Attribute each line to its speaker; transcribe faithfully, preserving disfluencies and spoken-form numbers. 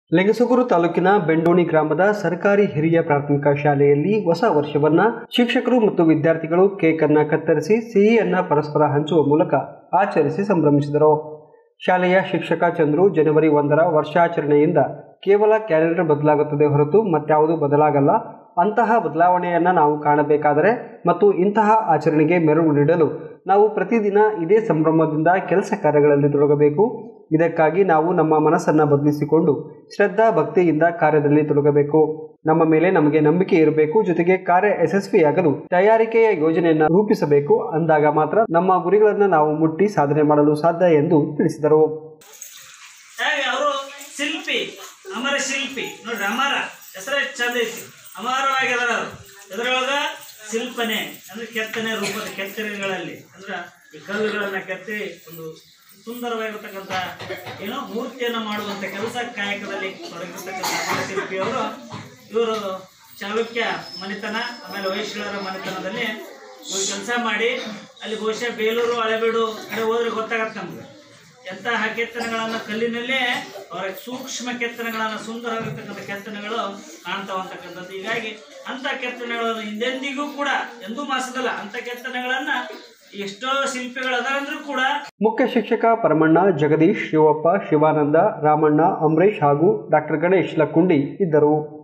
Speaker 1: ಲಿಂಗಸೂಗೂರು ತಾಲೂಕಿನ ಬೆಂಡೋಣಿ ಗ್ರಾಮದ ಸರ್ಕಾರಿ ಹಿರಿಯ ಪ್ರಾಥಮಿಕ ಶಾಲೆಯಲ್ಲಿ ಹೊಸ ವರ್ಷವನ್ನ ಶಿಕ್ಷಕರು ಮತ್ತು ವಿದ್ಯಾರ್ಥಿಗಳು ಕೇಕ್ ಅನ್ನು ಕತ್ತರಿಸಿ ಸಿಹಿಯನ್ನ ಪರಸ್ಪರ ಹಂಚುವ ಮೂಲಕ ಆಚರಿಸಿ ಸಂಭ್ರಮಿಸಿದರು. ಶಾಲೆಯ ಶಿಕ್ಷಕ ಚಂದ್ರು ಜನವರಿ ಒಂದರ ವರ್ಷಾಚರಣೆಯಿಂದ ಕೇವಲ ಕ್ಯಾಲೆಂಡರ್ ಬದಲಾಗುತ್ತದೆ ಹೊರತು ಮತ್ಯಾವುದು ಬದಲಾಗಲ್ಲ. ಅಂತಹ ಬದಲಾವಣೆಯನ್ನು ನಾವು ಕಾಣಬೇಕಾದರೆ ಮತ್ತು ಇಂತಹ ಆಚರಣೆಗೆ ಮೆರುಗು ನೀಡಲು ನಾವು ಪ್ರತಿದಿನ ಇದೇ ಸಂಭ್ರಮದಿಂದ ಕೆಲಸ ಕಾರ್ಯಗಳಲ್ಲಿ ತೊಡಗಬೇಕು. ಇದಕ್ಕಾಗಿ ನಾವು ನಮ್ಮ ಮನಸ್ಸನ್ನು ಬದಲಿಸಿಕೊಂಡು ಶ್ರದ್ಧಾ ಭಕ್ತಿಯಿಂದ ಕಾರ್ಯದಲ್ಲಿ ತೊಡಗಬೇಕು. ನಮ್ಮ ಮೇಲೆ ನಮಗೆ ನಂಬಿಕೆ ಇರಬೇಕು. ಜೊತೆಗೆ ಕಾರ್ಯ ಯಶಸ್ವಿಯಾಗಲು ತಯಾರಿಕೆಯ ಯೋಜನೆಯನ್ನು ರೂಪಿಸಬೇಕು. ಅಂದಾಗ ಮಾತ್ರ ನಮ್ಮ ಗುರಿಗಳನ್ನು ನಾವು ಮುಟ್ಟಿ ಸಾಧನೆ ಮಾಡಲು ಸಾಧ್ಯ ಎಂದು ತಿಳಿಸಿದರು.
Speaker 2: ಅವರು ಶಿಲ್ಪಿ ಅಮರ ಶಿಲ್ಪಿ ನೋಡ್ರಿ, ಅಮರ ಹೆಸರು ಚಂದ ಐತಿ, ಅಮರವಾಗಿದಾರ. ಅದರೊಳಗ ಶಿಲ್ಪನೆ ಅಂದ್ರೆ ಕೆತ್ತನೆ ರೂಪದ ಕೆತ್ತನೆಗಳಲ್ಲಿ ಅಂದ್ರೆ ಈ ಕಲ್ಲುಗಳನ್ನ ಕೆತ್ತಿ ಒಂದು ಸುಂದರವಾಗಿರ್ತಕ್ಕಂಥ ಏನೋ ಮೂರ್ತಿಯನ್ನು ಮಾಡುವಂಥ ಕೆಲಸ ಕಾಯಕದಲ್ಲಿ ತೊಡಗಿರ್ತಕ್ಕಂಥ ಅಮರ ಶಿಲ್ಪಿಯವರು. ಇವರು ಚಾಲುಕ್ಯ ಮನೆತನ ಆಮೇಲೆ ಹೊಯ್ಸಳರ ಮನೆತನದಲ್ಲಿ ಇವರು ಕೆಲಸ ಮಾಡಿ ಅಲ್ಲಿ ಬಹುಶಃ ಬೇಲೂರು ಹಳೆಬೀಡು ಕಡೆ ಹೋದ್ರೆ ಗೊತ್ತಾಗತ್ತೆ ನಮ್ಗೆ ಎಂತಹ ಕೆತ್ತನೆಗಳನ್ನು ಕಲ್ಲಿನಲ್ಲೇ ಅವರ ಸೂಕ್ಷ್ಮ ಕೆತ್ತನೆಗಳನ್ನು ಸುಂದರವಾಗಿರ್ತಕ್ಕಂಥ ಕೆತ್ತನೆಗಳು ಕಾಣ್ತಾವ ಅಂತಕ್ಕಂಥದ್ದು. ಹೀಗಾಗಿ ಅಂಥ ಕೆತ್ತನೆಗಳನ್ನು ಹಿಂದೆಂದಿಗೂ ಕೂಡ ಎಂದೂ ಮಾಸದಲ್ಲ ಅಂಥ ಕೆತ್ತನೆಗಳನ್ನ ಎಷ್ಟೋ ಶಿಲ್ಪಿಗಳು ಅದರಂದ್ರೂ ಕೂಡ.
Speaker 1: ಮುಖ್ಯ ಶಿಕ್ಷಕ ಪರಮಣ್ಣ, ಜಗದೀಶ್, ಶಿವಪ್ಪ, ಶಿವಾನಂದ, ರಾಮಣ್ಣ, ಅಂಬರೀಶ್ ಹಾಗೂ ಡಾಕ್ಟರ್ ಗಣೇಶ್ ಲಕ್ಕುಂಡಿ ಇದ್ದರು.